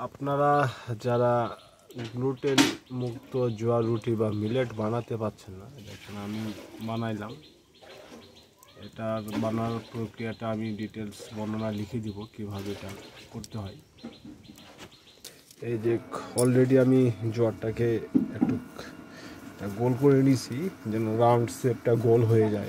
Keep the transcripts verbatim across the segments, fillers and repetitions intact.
আপনারা যারা গ্লুটেন মুক্ত জোয়ার রুটি বা মিলেট বানাতে পারছেন না, দেখেন আমি বানাইলাম। এটার বানানোর প্রক্রিয়াটা আমি ডিটেলস বর্ণনা লিখে দিব কিভাবে এটা করতে হয়। এই যে অলরেডি আমি জোয়ারটাকে একটু গোল করে নিয়েছি যেন রাউন্ড শেপটা গোল হয়ে যায়।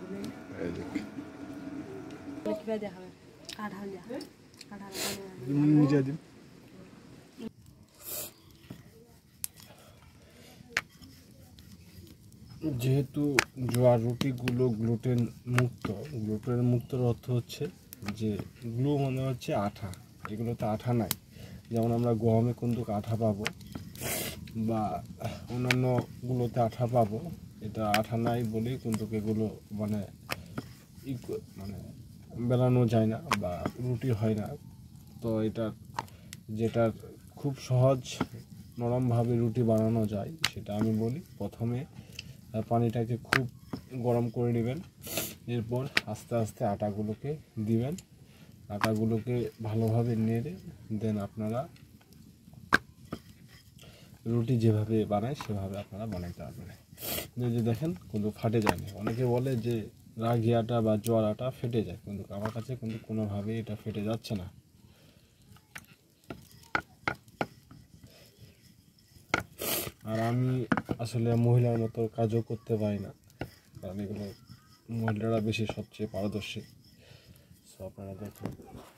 যেহেতু জোয়ার রুটিগুলো গ্লুটেন মুক্ত, গ্লুটেন মুক্তর অর্থ হচ্ছে যে গ্লু মানে হচ্ছে আঠা, এগুলোতে আঠা নাই। যেমন আমরা গহমে কিন্তু আঠা পাবো বা অন্যান্যগুলোতে আঠা পাবো, এটা আঠা নাই বলেই কিন্তু এগুলো মানে মানে বেলানো যায় না বা রুটি হয় না। তো এটা যেটার খুব সহজ নরমভাবে রুটি বানানো যায় সেটা আমি বলি। প্রথমে পানিটাকে খুব গরম করে নেবেন, এরপর আস্তে আস্তে আটাগুলোকে দিবেন। আটাগুলোকে ভালোভাবে নেড়ে দেন আপনারা রুটি যেভাবে বানায় সেভাবে আপনারা বানাইতে পারবেন। এই যে দেখেন কিন্তু ফাটে যায়নি। অনেকে বলে যে রাগি আটা বা জোয়ার আটা ফেটে যায়, কিন্তু আমার কাছে কিন্তু কোনোভাবেই এটা ফেটে যাচ্ছে না। আর আমি আসলে মহিলার মতো কাজও করতে পারি না, কারণ এগুলো মহিলারা বেশি সবচেয়ে পারদর্শী। সো আপনারা দেখুন।